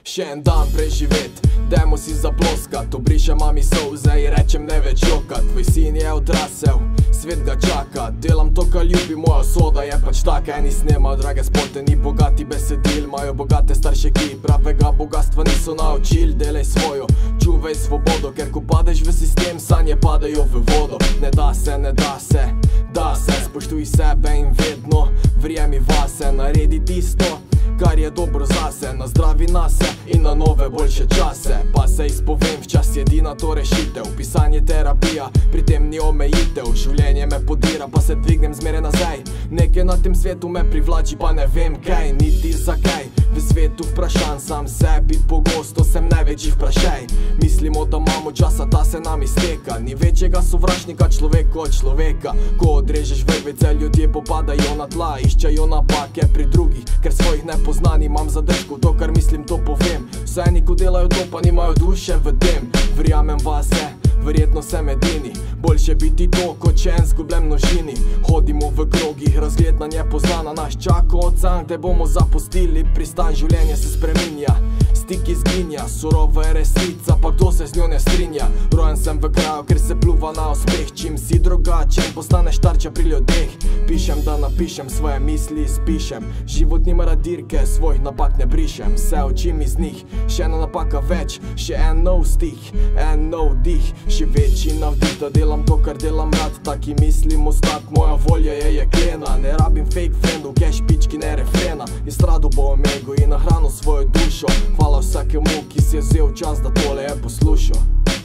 Še en dan preživet, dajmo si zaploskat. Obrišem mami solze in rečem ne več jokat. Tvoj sin je odrasel, svet ga čaka. Delam to, kar ljubi, moja usoda je pač taka. Eni snemajo drage spote, ni bogati besedil, imajo bogate starše, ki pravega bogatstva niso naučili. Delaj svojo, čuvaj svobodo, ker ko padeš v sistem, sanje padajo v vodo. Ne da se, ne da se, da se. Spoštuj sebe in vedno verjemi vase. Naredi tisto, kar je dobro zase. Na zdravi nase in na nove boljše čase. Pa se izpovem, včas je edina to rešitev. Pisanje terapija, pri tem ni omejitev. Življenje me podira, pa se dvignem zmeraj nazaj. Nekaj na tem svetu me privlači, pa ne vem kaj, niti zakaj. V svetu vprašanj sam sebi pogosto sem največji vprašaj. Mislimo, da imamo časa, ta se nam izteka. Ni večjega sovražnika človeka od človeka. Ko odrežeš vrvice, ljudje popadajo na tla. Iščajo napake pri drugih, ker svojih ne poznam. Imam zadržkov, to kar mislim, to povem. Vse eni, ko delajo to, pa nimajo duše v tem. Verjamem vase, verjetno sem edini. Boljše biti to, kot če en zgubljen množini. Hodimo v krogih, razgled na nepoznana. Naš čaka ocean, kde bomo zapustili pristan. Življenje se spreminja, stik izginja. Surova je resnica, pa kdo se z njo ne strinja. Rojen sem v kraju, ker se pluva na uspeh. Čim si drugačen, postaneš tarča pri ljudeh. Pišem, da napišem, svoje misli spišem. Život nima radirke, svojih napak ne brišem. Vse učim iz njih, še ena napaka več. Še en nov stih, en nov dih. Še večji navdih, da delam to, kar delam rad. Taki mislim ostat, moja volja je jeklena. Ne rabim fake friendov, cash pički ne refrena. Izstradu bo omego in nahranil svojo dušo. Hvala vsakemu, ki si je vzel čas, da tole je poslušal.